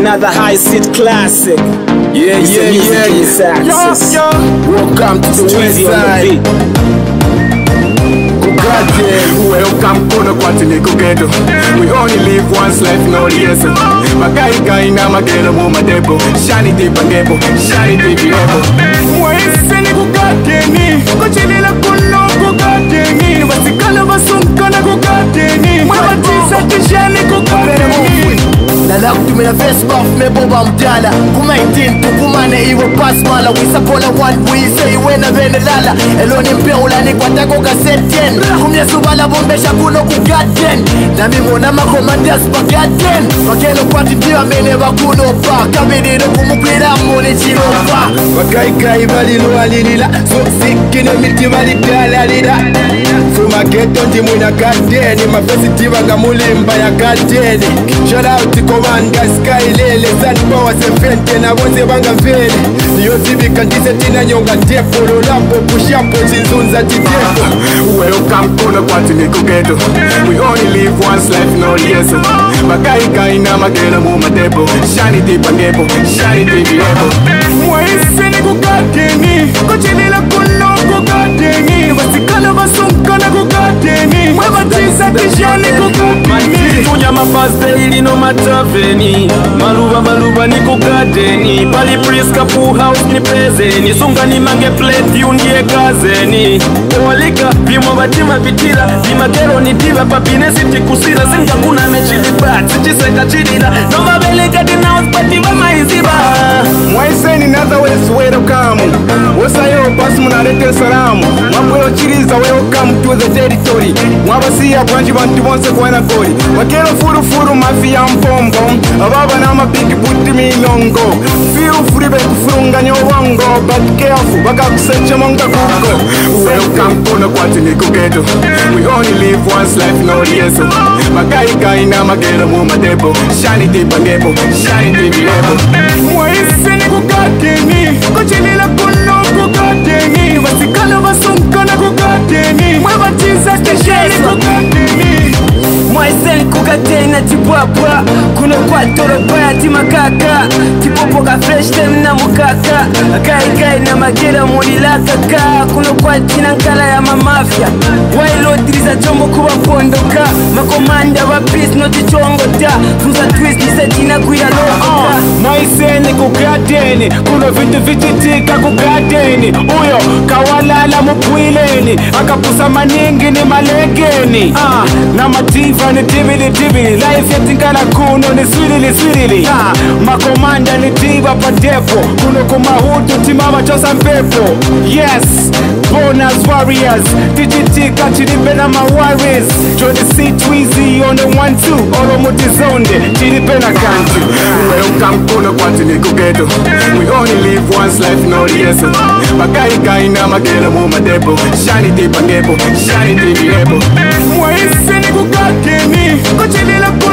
another high seat classic. Yeah. Welcome to the Twiz side. Welcome to the Ghetto. We only live once, life no yes. Magai na magero mo madebo. Shani de bangebo, shani de bilebo. Mwaiseni kugateni, kuchilila kuno kugateni. Wasikana wasunkana kugateni. Mwabatisa kishani kugateni. Nala kutumila Facebook meboba mdala Kuma 18 tukumane iwe pass mala Wisapola one wise iwe na vene lala Eloni mpia ulani kwa tako kasetien Kumya subala bombesha kuno kugaten Na mimona makomandia spagaten Wakelo kwa tibiwa mene wakuno pa Kabidino kumukwira mwone chino pa Wakai balilu alilila So sikine miti walidala lila Fuma ghetto ndimuna gateni Mafesi tiwa gamulimba ya gateni Shout out to Commander Sky Lele Sun Power Sefente na wose banga vele Niyo zibika ndise tina nyonga tepo Lolapo pushapo zinzunza titepo Welcome kono kwa tuniko ghetto We only live once life no yeso Magai na magera mu madebo Shani di bangebo, shani di bilebo Mwaiseni kugateni Kuchilila kuno kugateni Wasikana wasunkana kugateni Mwabatisa kishani kugateni Kunyama paste ili no mataveni Maluba ni kugateni Pali priska pool house ni prezeni Sunga ni mange plate yundie kazeni Walika vimo batima vitila Vimakero ni diva papine siti kusila Singa kuna mechili bat Sichiseka chidila Nova belika dina uspatiwa maiziba Mwaiseni naza wesu welcome Wosayo basi munarete salamu Mwapuyo chiriza welcome to the territory Mwabasiya branchi bantu bonse kwa goli Wakelo furu mafia mpombo Ababa na mapiki puti milongo Feel free bekufurunga nyobongo But careful baka kuseche monga kuko Welcome kono kwa tuniko ghetto We only live once life no yeso Magai na magero mu madebo Shani de bangebo, shani de bilebo Mwaiseni kugateni Kuchilila kuno kugateni Wasikana wasunkana kugateni Mwabatiza kisheni kugateni Mwaiseni kugateni na tibwabwa Kuno kwa toro baya timakaka Tipopo ka fresh time na mukaka Kai na magera mulila kaka Kuno kwa tina nkala ya mamafia Wailo diriza jombo kuwa pondoka Makomanda wa peace no tichongo ta Fuza Twiz nisa jina kuya loka Mwaiseni kugateni Kuno vitu vititika kugateni Uyo kawalala mupwileni Akapusa maningi ni malegeni Na mativa ni tibili Life yatingala kuno ni swirili Makomanda ni tiba padepo Kuno kumahutu timama chosa mpepo Yes, bonus warriors Tijitika chilipena ma warriors Jonny Cee Twizy on the 1-2 Oro mutizonde chilipena kanti Welcome kuno kwa tuniko ghetto We only live once life no yeso Magai na magera mu madebo Shani di bangebo, shani di bilebo Mwaiseni kugateni Kuchilila kuno